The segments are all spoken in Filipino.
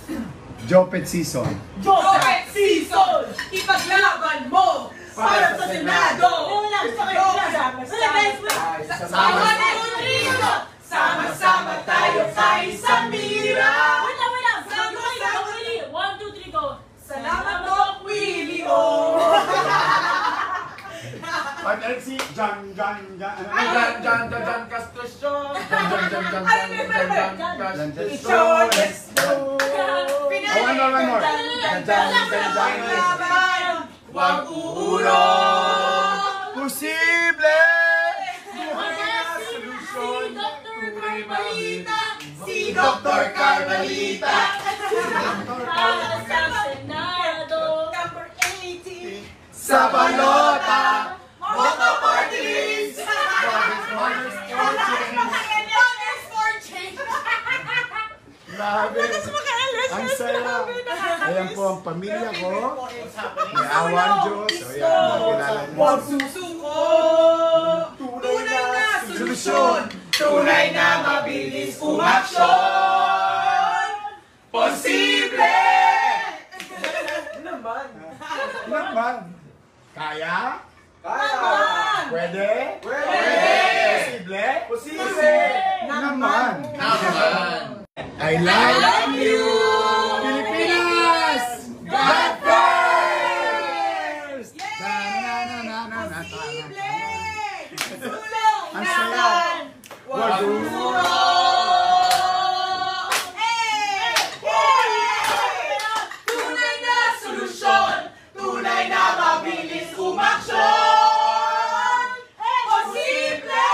Jopet season. Jopet season! Ipaglaban mo para sa Senado! Sama-sama tayo sa isang mira! One, two, three, go! Salamat po, Willie O! Pag-exit, Jan, Castasyon! Castasyon! Let's go! One more. Wag uuro! Posible! Si Dr. Carmelita! Number 80! Sa balota! Moto Party List! Grabe! Ang saya! Ayan po ang pamilya ko. May awan Diyos. O yan, nakilala niyo. Huwag susuko! Tunay na solusyon! Tunay na mabilis umaksyon! Posible! Naman! Kaya? Kaya! Pwede? Pwede! Posible? Posible! Naman! I I love love you! Pilipinas! God first! Posible! Sulong! Ang saya! Wag uuro! Tunay na solusyon! Tunay na mabilis umaksyon! Posible!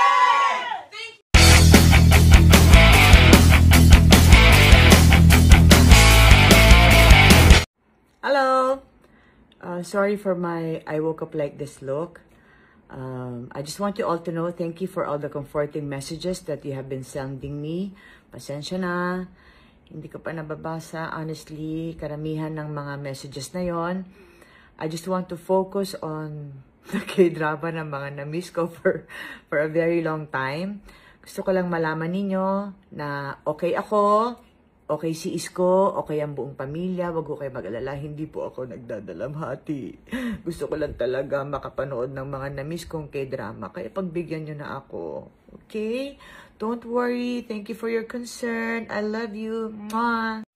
Hello! Sorry for my I woke up like this look. I just want you all to know, thank you for all the comforting messages that you have been sending me. Pasensya na. Hindi ko pa nababasa. Honestly, karamihan ng mga messages na yon. I just want to focus on the K-drama ng mga na-miss ko for a very long time. Gusto ko lang malaman ninyo na okay ako, okay si Isko, okay ang buong pamilya, wag ko kayo mag-alala, hindi po ako nagdadalamhati. Gusto ko lang talaga makapanood ng mga na-miss kong K-drama, kaya pagbigyan nyo na ako. Okay? Don't worry. Thank you for your concern. I love you. Mwah!